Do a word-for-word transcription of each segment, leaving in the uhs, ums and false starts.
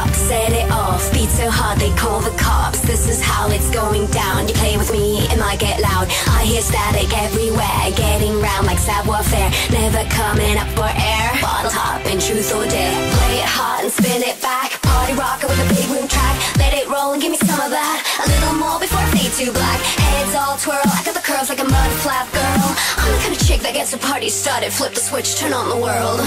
Set it off, beat so hard they call the cops. This is how it's going down. You play with me, it might get loud. I hear static everywhere, getting round like savoir-faire. Never coming up for air. Bottle top in truth or dare. Play it hot and spin it back. Party rocker with a big room track. Let it roll and give me some of that. A little more before I fade to black. Heads all twirl, I got the curls like a mud flap girl. I'm the kind of chick that gets her party started. Flip the switch, turn on the world.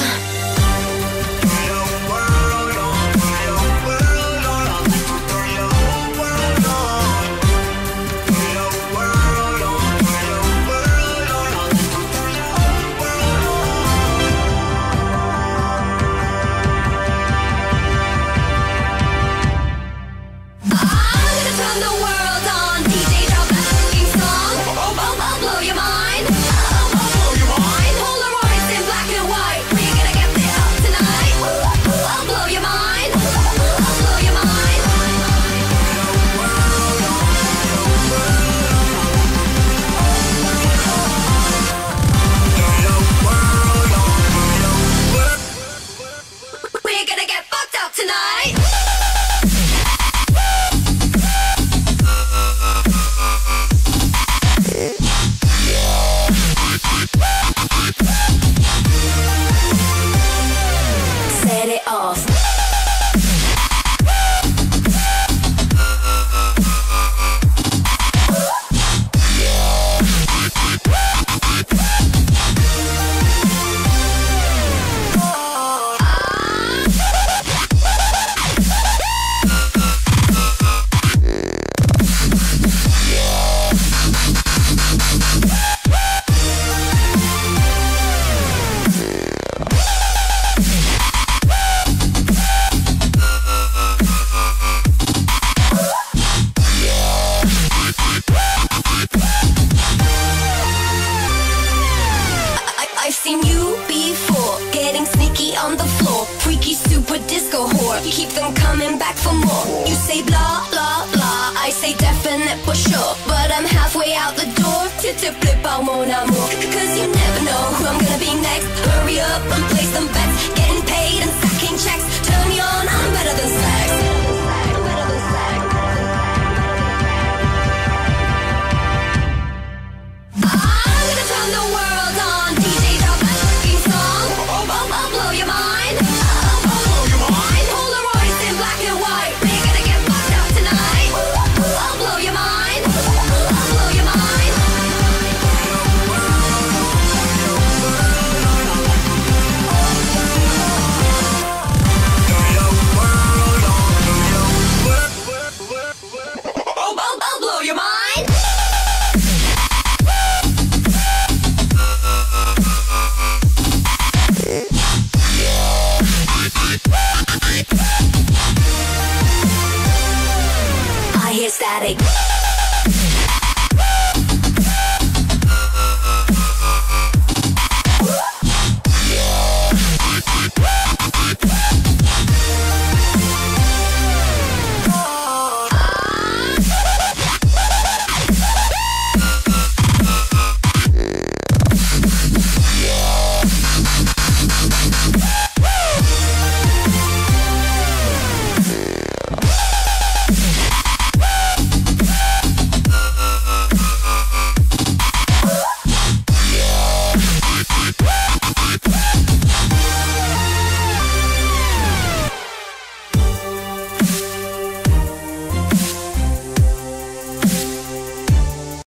On the floor, freaky super disco whore. Keep them coming back for more. You say blah blah blah, I say definite for sure. But I'm halfway out the door. Tip tip flip out mon amour. Cause you never know who I'm gonna be next. Hurry up and play